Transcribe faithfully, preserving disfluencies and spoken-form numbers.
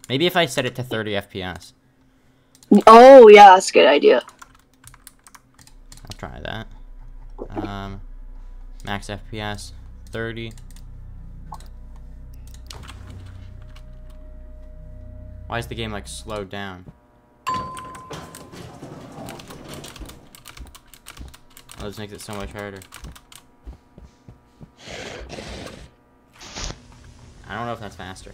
Maybe if I set it to thirty F P S. Oh, yeah, that's a good idea. I'll try that. Um, max F P S, thirty. Why is the game, like, slowed down? Oh, this makes it so much harder. I don't know if that's faster.